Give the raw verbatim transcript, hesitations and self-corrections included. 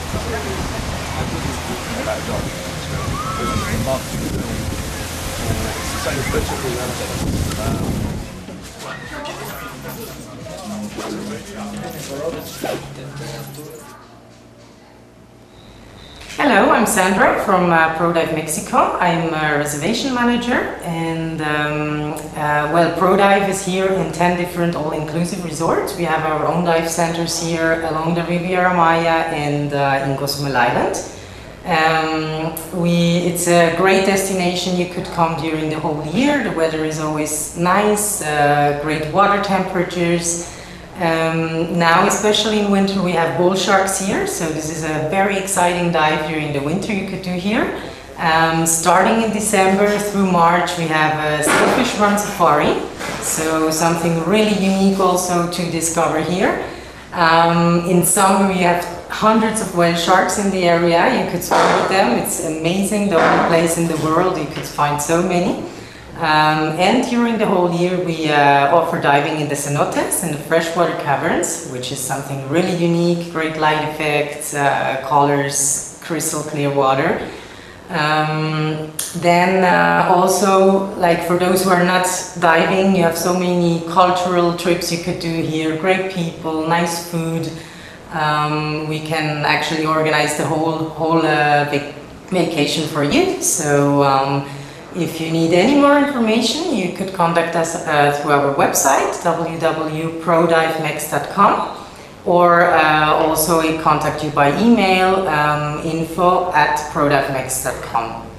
Hello, I'm Sandra from uh, ProDive Mexico. I'm a reservation manager, and um, uh, well, ProDive is here in ten different all-inclusive resorts. We have our own dive centers here along the Riviera Maya and uh, in Cozumel Island. Um, we, it's a great destination. You could come during the whole year. The weather is always nice, uh, great water temperatures. Um, now, especially in winter, we have bull sharks here, so this is a very exciting dive during the winter you could do here. Um, starting in December through March, we have a sailfish run safari, so something really unique also to discover here. Um, in summer, we have hundreds of whale sharks in the area. You could swim with them. It's amazing, the only place in the world you could find so many. Um, and during the whole year we uh, offer diving in the cenotes, in the freshwater caverns, which is something really unique, great light effects, uh, colors, crystal clear water. Um, then uh, also, like for those who are not diving, you have so many cultural trips you could do here, great people, nice food. Um, we can actually organize the whole, whole uh, vac vacation for you. So. Um, If you need any more information, you could contact us uh, through our website, w w w dot pro dive mex dot com, or uh, also contact you by email, um, info at pro dive mex dot com.